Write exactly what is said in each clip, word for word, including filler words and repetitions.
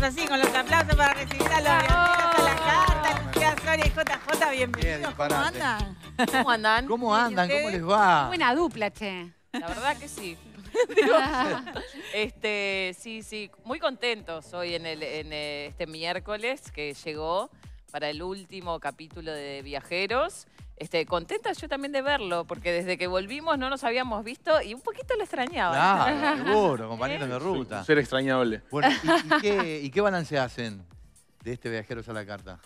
así, con los aplausos para recibir a los viajeros a la carta. Lucía Soria y J J, bienvenidos. ¿Cómo andan? ¿Cómo andan? ¿Cómo andan? ¿Cómo les va? Buena dupla, che. La verdad que sí. este, sí, sí, muy contentos hoy en, el, en este miércoles que llegó para el último capítulo de Viajeros. Este, contenta yo también de verlo, porque desde que volvimos no nos habíamos visto y un poquito lo extrañaba. Claro, seguro, compañeros de ruta. Un ser extrañable. Bueno, ¿y, y, qué, ¿y qué balance hacen de este Viajeros a la Carta?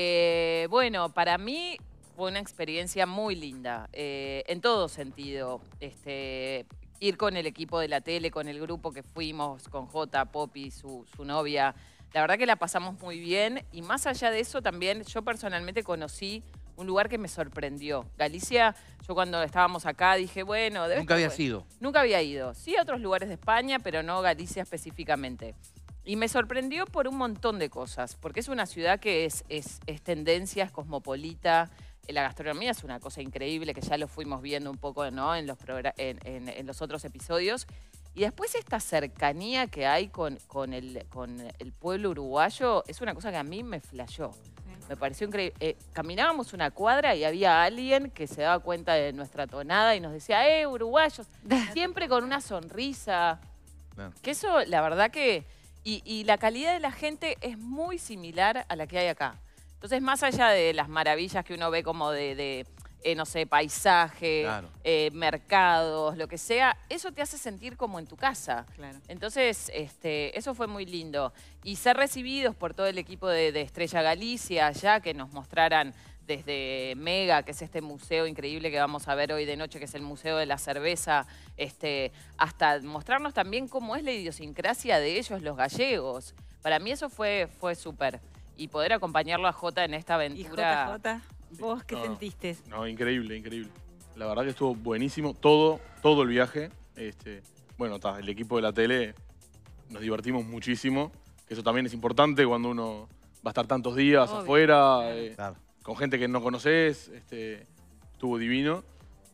Eh, bueno, para mí fue una experiencia muy linda, eh, en todo sentido. Este, ir con el equipo de la tele, con el grupo que fuimos, con Jota, Poppy, su, su novia. La verdad que la pasamos muy bien y más allá de eso también yo personalmente conocí un lugar que me sorprendió. Galicia, yo cuando estábamos acá dije, bueno... Debe Nunca había bueno. sido. Nunca había ido. Sí a otros lugares de España, pero no Galicia específicamente. Y me sorprendió por un montón de cosas, porque es una ciudad que es, es, es tendencia, es cosmopolita. La gastronomía es una cosa increíble, que ya lo fuimos viendo un poco, ¿no? en, los en, en, en los otros episodios. Y después esta cercanía que hay con, con, el, con el pueblo uruguayo es una cosa que a mí me flashó. Me pareció increíble. Eh, caminábamos una cuadra y había alguien que se daba cuenta de nuestra tonada y nos decía, ¡eh, uruguayos! Siempre con una sonrisa. Claro. Que eso, la verdad que... Y, y la calidad de la gente es muy similar a la que hay acá. Entonces, más allá de las maravillas que uno ve como de... de Eh, no sé, paisaje, claro. eh, mercados, lo que sea, eso te hace sentir como en tu casa. Claro. Entonces, este, eso fue muy lindo. Y ser recibidos por todo el equipo de, de Estrella Galicia allá, que nos mostraran desde Mega, que es este museo increíble que vamos a ver hoy de noche, que es el Museo de la Cerveza, este, hasta mostrarnos también cómo es la idiosincrasia de ellos, los gallegos. Para mí eso fue, fue súper. Y poder acompañarlo a Jota en esta aventura... ¿Y J J? ¿Vos qué no, sentiste? No, increíble, increíble. La verdad que estuvo buenísimo todo, todo el viaje. Este, bueno, ta, el equipo de la tele nos divertimos muchísimo, que eso también es importante cuando uno va a estar tantos días Obvio. afuera, eh, claro. con gente que no conoces. Este, estuvo divino.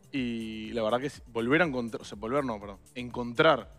Y la verdad que volver a encontrar, o sea, volver no, perdón, encontrar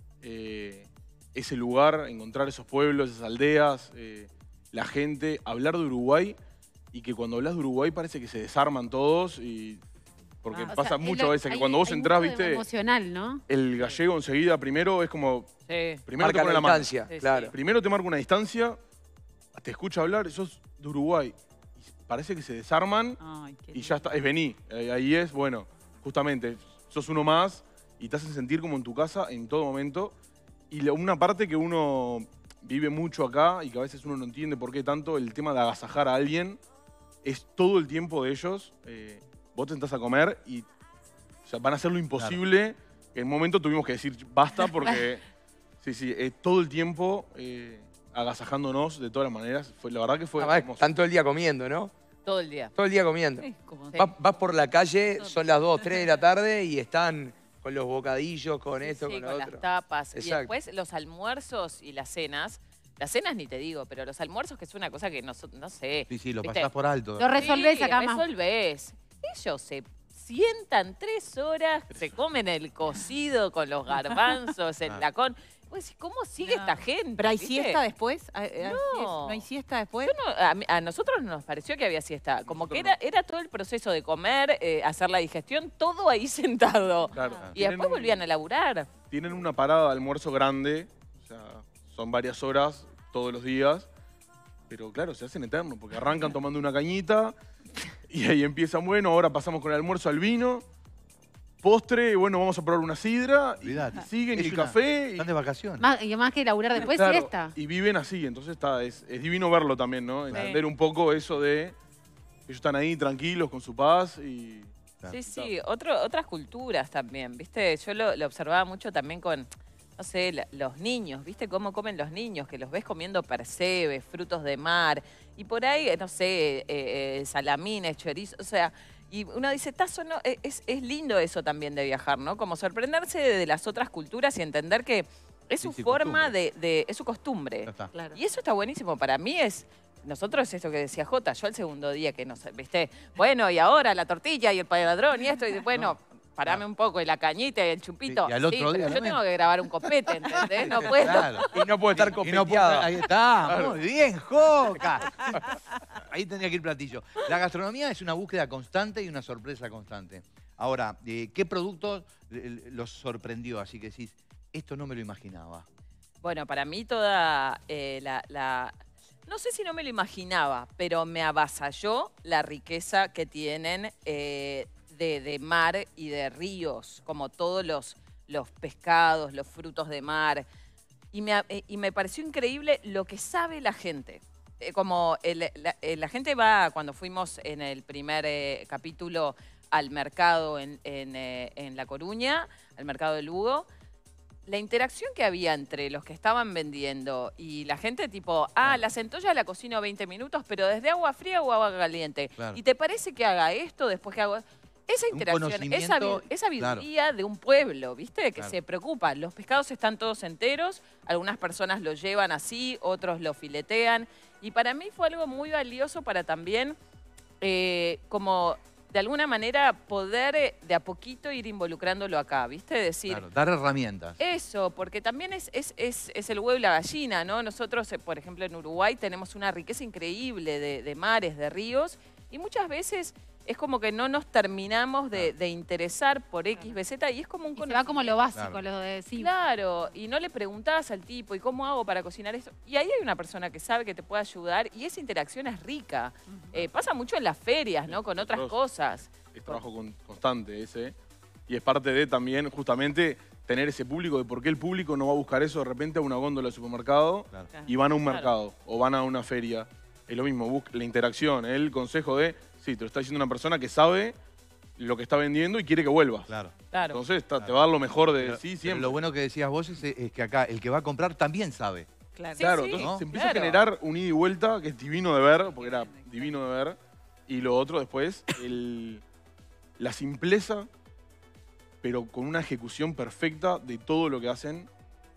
eh, ese lugar, encontrar esos pueblos, esas aldeas, eh, la gente, hablar de Uruguay. Y que cuando hablas de Uruguay parece que se desarman todos y... Porque ah, pasa sea, mucho lo, a veces que hay, cuando vos entrás, viste... emocional, ¿no? El gallego enseguida primero es como... Sí. Primero te pone la mano. Sí, claro. Primero te marca una distancia, te escucha hablar, sos de Uruguay. Y parece que se desarman Ay, y ya está, es vení. Ahí es, bueno, justamente, sos uno más y te hacen sentir como en tu casa en todo momento. Y una parte que uno vive mucho acá y que a veces uno no entiende por qué tanto, el tema de agasajar a alguien... Es todo el tiempo de ellos. Eh, vos te sentás a comer y o sea, van a hacer lo imposible. Claro. En un momento tuvimos que decir basta porque sí, sí, eh, todo el tiempo eh, agasajándonos de todas las maneras. Fue, la verdad que fue hermoso. Están todo el día comiendo, ¿no? Todo el día. Todo el día comiendo. Sí, como... vas, vas por la calle, son las dos, tres de la tarde y están con los bocadillos, con sí, esto, sí, con lo con otro. las tapas. Exacto. Y después los almuerzos y las cenas. Las cenas ni te digo, pero los almuerzos que es una cosa que no, no sé. Sí, sí, lo ¿viste? pasás por alto. Lo resolvés sí, acá más. resolvés. Ellos se sientan tres horas, se comen el cocido con los garbanzos, el lacón. Pues, ¿cómo sigue no. esta gente? ¿Pero hay ¿viste? siesta después? No. ¿No hay siesta después? No, a, a nosotros nos pareció que había siesta. Como que era, era todo el proceso de comer, eh, hacer la digestión, todo ahí sentado. Claro. Y después volvían a laburar. Tienen una parada de almuerzo grande, o sea, son varias horas todos los días, pero claro, se hacen eternos, porque arrancan tomando una cañita y ahí empiezan, bueno, ahora pasamos con el almuerzo al vino, postre, bueno, vamos a probar una sidra, y, y siguen, y el una, café. Están de vacaciones. Más, y más que laburar después, claro, siesta. Y viven así, entonces está, es, es divino verlo también, ¿no? Entender sí. un poco eso de que ellos están ahí tranquilos, con su paz y... Sí, sí, Otro, otras culturas también, ¿viste? Yo lo, lo observaba mucho también con... No sé, la, los niños, ¿viste cómo comen los niños? Que los ves comiendo percebes, frutos de mar. Y por ahí, no sé, eh, eh, salamines, chorizo, o sea... Y uno dice, Tazo, no, es, es lindo eso también de viajar, ¿no? Como sorprenderse de, de las otras culturas y entender que es su sí, sí, forma de, de... Es su costumbre. Claro. Y eso está buenísimo. Para mí es... Nosotros, esto que decía Jota, yo el segundo día que nos... ¿Viste? Bueno, y ahora la tortilla y el paladrón y esto. Y bueno... parame Ah. un poco, y la cañita y el chupito. Y al otro sí, día pero yo también. tengo que grabar un copete, ¿entendés? No puedo. Claro. Y no puede estar Y no puede- copeteada. ahí está, muy bien, Joca. Ahí tendría que ir platillo. La gastronomía es una búsqueda constante y una sorpresa constante. Ahora, eh, ¿qué productos eh, los sorprendió? Así que decís, esto no me lo imaginaba. Bueno, para mí toda eh, la, la- No sé si no me lo imaginaba, pero me avasalló la riqueza que tienen eh, de, de mar y de ríos, como todos los, los pescados, los frutos de mar. Y me, eh, y me pareció increíble lo que sabe la gente. Eh, como el- la, eh, la gente va, cuando fuimos en el primer eh, capítulo al mercado en, en, eh, en La Coruña, al mercado de Lugo, la interacción que había entre los que estaban vendiendo y la gente tipo, ah, la centolla la cocino veinte minutos, pero desde agua fría o agua caliente. Claro. ¿Y te parece que haga esto después que hago...? Esa Un interacción, esa, conocimiento, vi- esa claro. sabiduría de un pueblo, ¿viste? Que Claro. se preocupa. Los pescados están todos enteros, algunas personas los llevan así, otros los filetean. Y para mí fue algo muy valioso para también, eh, como de alguna manera, poder eh, de a poquito ir involucrándolo acá, ¿viste? Decir, Claro, dar herramientas. eso, porque también es, es, es, es el huevo y la gallina, ¿no? Nosotros, eh, por ejemplo, en Uruguay tenemos una riqueza increíble de, de mares, de ríos, y muchas veces es como que no nos terminamos de, de interesar por X, B, Z, y es como un Y se va como lo básico, Claro. lo de sí. Claro, y no le preguntás al tipo, ¿y cómo hago para cocinar esto? Y ahí hay una persona que sabe que te puede ayudar y esa interacción es rica. Eh, pasa mucho en las ferias, ¿no? Con otras Nosotros- cosas. Es trabajo con- constante ese. Y es parte de también, justamente, tener ese público, de por qué el público no va a buscar eso de repente a una góndola de supermercado Claro. y van a un Claro. mercado o van a una feria. Es lo mismo, busca la interacción, el consejo de, sí, te lo está diciendo una persona que sabe lo que está vendiendo y quiere que vuelvas. Claro. Claro. Entonces ta- te Claro. va a dar lo mejor de Pero- sí pero siempre. lo bueno que decías vos es, es que acá el que va a comprar también sabe. Claro. Sí, Claro, sí, entonces ¿no? se empieza claro. a generar un ida y vuelta que es divino de ver, porque era divino de ver. Y lo otro después, el, la simpleza, pero con una ejecución perfecta de todo lo que hacen.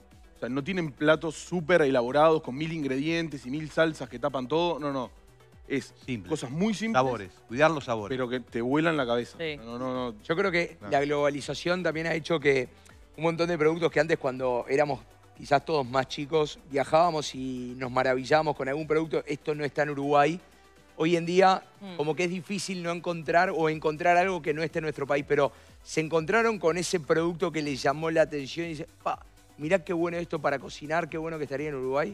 O sea, no tienen platos súper elaborados con mil ingredientes y mil salsas que tapan todo. No, no. Es Simple. cosas muy simples, Sabores. Cuidar los sabores. pero que te vuelan la cabeza. Sí. No, no, no. Yo creo que Claro. la globalización también ha hecho que un montón de productos que antes cuando éramos quizás todos más chicos, viajábamos y nos maravillábamos con algún producto, esto no está en Uruguay. Hoy en día Mm. como que es difícil no encontrar o encontrar algo que no esté en nuestro país, pero se encontraron con ese producto que les llamó la atención y dicen, pa, mirá qué bueno esto para cocinar, qué bueno que estaría en Uruguay.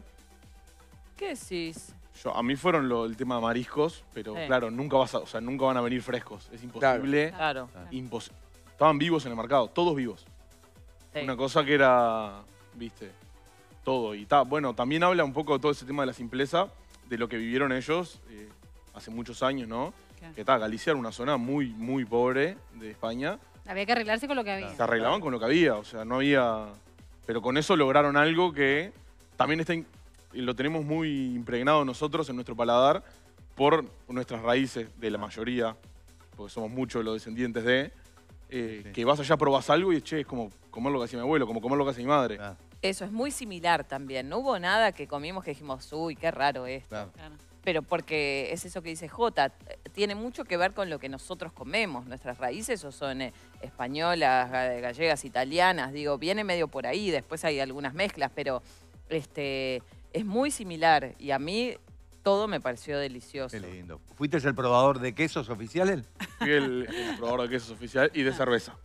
¿Qué decís? Yo, a mí fueron lo- el tema de mariscos, pero Sí. claro, nunca vas a, o sea, nunca van a venir frescos. Es imposible. Claro. Impos- Estaban vivos en el mercado, todos vivos. Sí. Una cosa que era, viste, todo. Y ta, bueno, también habla un poco de todo ese tema de la simpleza, de lo que vivieron ellos eh, hace muchos años, ¿no? Claro. Que ta, Galicia era una zona muy, muy pobre de España. Había que arreglarse con lo que había. Se arreglaban con lo que había, o sea, no había... Pero con eso lograron algo que también está in- y lo tenemos muy impregnado nosotros en nuestro paladar por nuestras raíces, de la mayoría, porque somos muchos los descendientes de, eh, Sí. que vas allá, probás algo y che, es como comer lo que hacía mi abuelo, como comer lo que hace mi madre. Claro, Eso es muy similar también. No hubo nada que comimos que dijimos, uy, qué raro esto. claro. Claro. Pero porque es eso que dice Jota, eh, tiene mucho que ver con lo que nosotros comemos. Nuestras raíces o son eh, españolas, ga- gallegas, italianas, digo, viene medio por ahí, después hay algunas mezclas, pero este, es muy similar y a mí todo me pareció delicioso. Qué lindo. ¿Fuiste el probador de quesos oficiales? Fui el, el probador de quesos oficial y de cerveza.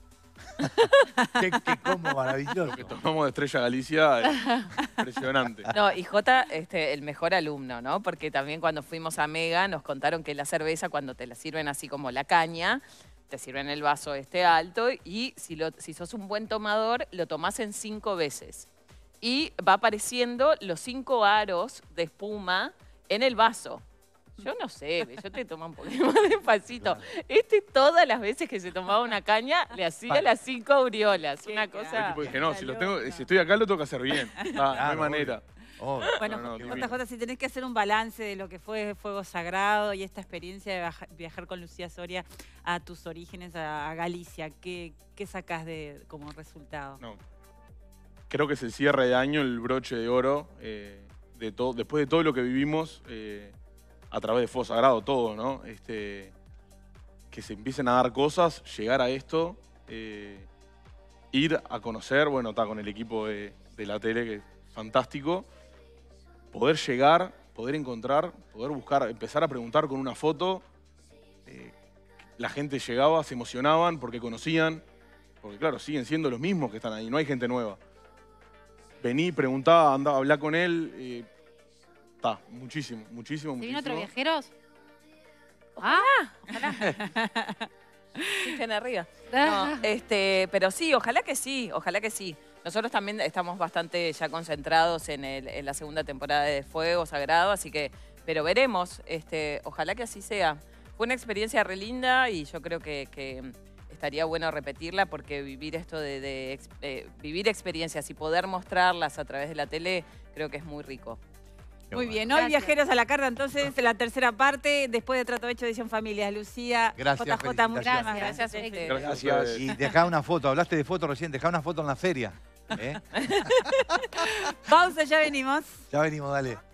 qué, qué combo maravilloso. Lo que tomamos de Estrella Galicia es impresionante. No, y Jota, este, el mejor alumno, ¿no? Porque también cuando fuimos a Mega nos contaron que la cerveza, cuando te la sirven así como la caña, te sirven el vaso este alto y si, lo, si sos un buen tomador, lo tomás en cinco veces. Y va apareciendo los cinco aros de espuma en el vaso. Yo no sé, yo te tomo un poquito más despacito. Este todas las veces que se tomaba una caña le hacía las cinco aureolas. Una Qué cosa... Tipo, dije, no, si, lo tengo, loca. si estoy acá lo tengo que hacer bien. Ah, no hay Claro, manera. Obvio. Bueno, No, no, J divino. J, si tenés que hacer un balance de lo que fue Fuego Sagrado y esta experiencia de baja- viajar con Lucía Soria a tus orígenes, a, a Galicia, ¿qué, qué sacás de, como resultado? No. Creo que es el cierre de año, el broche de oro, eh, de todo, después de todo lo que vivimos eh, a través de Fuego Sagrado, todo, ¿no? Este, que se empiecen a dar cosas, llegar a esto, eh, ir a conocer, bueno, está con el equipo de, de la tele, que es fantástico, poder llegar, poder encontrar, poder buscar, empezar a preguntar con una foto. Eh, la gente llegaba, se emocionaban porque conocían, porque claro, siguen siendo los mismos que están ahí, no hay gente nueva. Vení, preguntá, andá, hablá con él. Está, eh, muchísimo, muchísimo, ¿Se muchísimo. vino otros viajeros? Ah, Fijen arriba. No, este, pero sí, ojalá que sí, ojalá que sí. Nosotros también estamos bastante ya concentrados en, el, en la segunda temporada de Fuego Sagrado, así que, pero veremos, este, ojalá que así sea. Fue una experiencia re linda y yo creo que, que estaría bueno repetirla porque vivir esto de, de eh, vivir experiencias y poder mostrarlas a través de la tele, creo que es muy rico. Muy bueno. bien, hoy Gracias. Viajeros a la Carta, entonces, la tercera parte, después de Trato Hecho, Edición Familias. Lucía, Gracias, J J, muchísimas felicitaciones. gracias. Gracias a ustedes. Gracias. a Gracias. ustedes. Y dejá una foto, hablaste de foto recién, dejá una foto en la feria. ¿eh? Pausa, ya venimos. Ya venimos, dale.